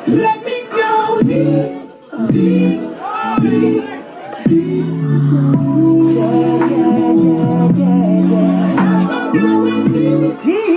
Let me go deep, deep, deep, deep. Yeah, yeah, yeah, yeah, yeah. I'm going deep,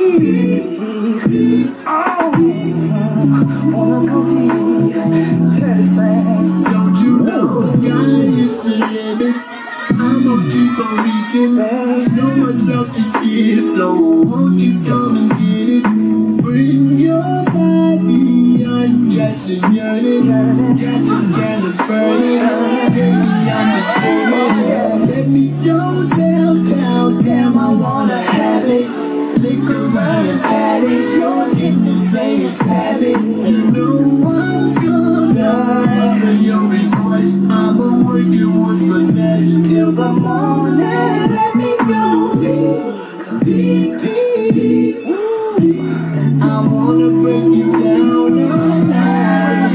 deep. Oh, wanna go deep. Tell the same. Don't you know sky is the limit? I'ma keep on reaching. So much love to give, so won't you come and get it? Bring your body, undressed and yearning. Captain Janet burning, baby, I'm determined. Let me go downtown, damn, I wanna have it. Lick around and pat it, your kidneys say it's stab it. You know I'm gonna answer your request. I'ma work it with finesse till the morning. Let me go deep, deep, deep. I wanna bring you down all night.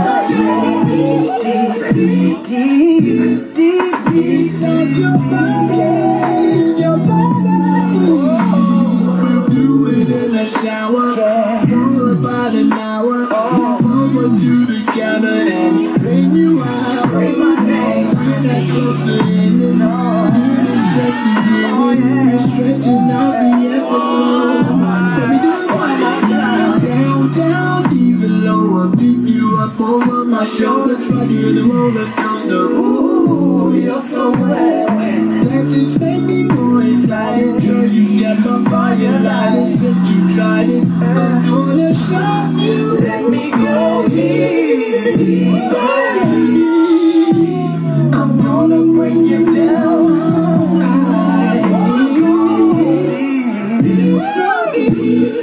Deep, deep, deep, deep, deep. Start your body, your body. We'll do it in the shower, for about an hour. Forward to the counter and bring you out. Scream my name, we're not close to ending. It is just beginning. We're stretching out the episode. Let me do it one more time. Downtown, even lower. Pick you up over my shoulders, right here in the roller coaster. Ooh, you're so wet. That just made me more excited. Girl, you got my fire lighted. Since you tried it, I'm gonna shock you. Let me go deep, deep, I'm gonna bring you down. I wanna go deep, deep, so deep.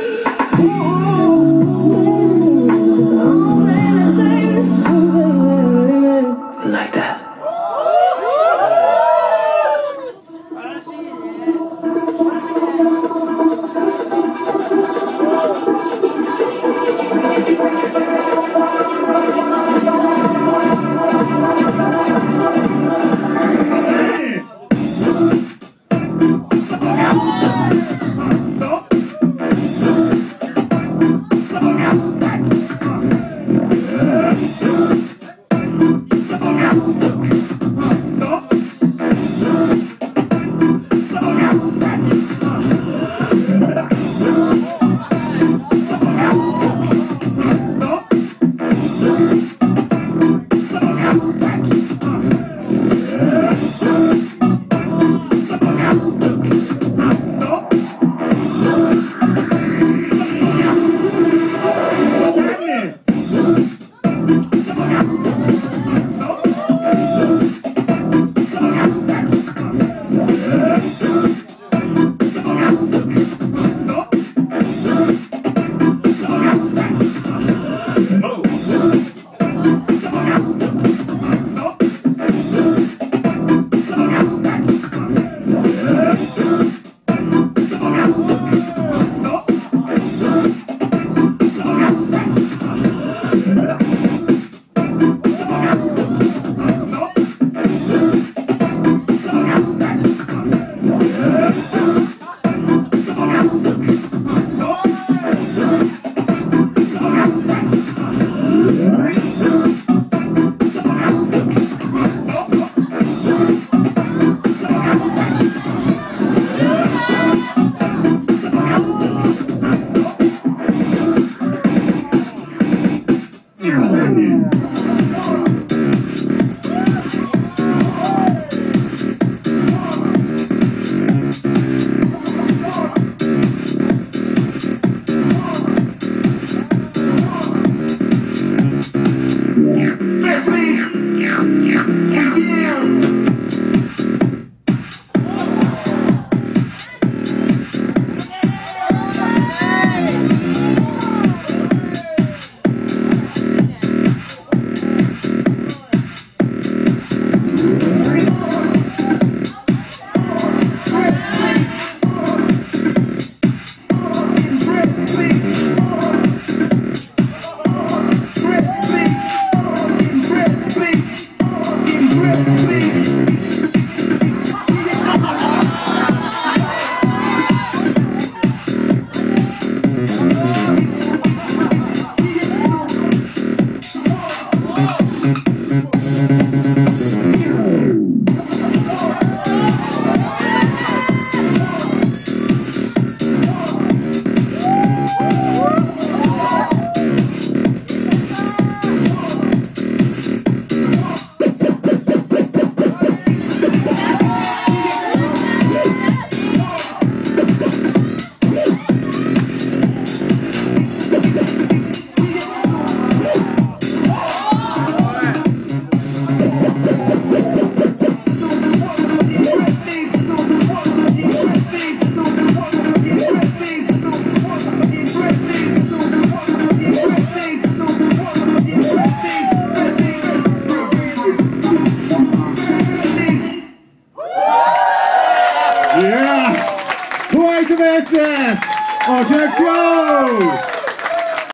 Like that.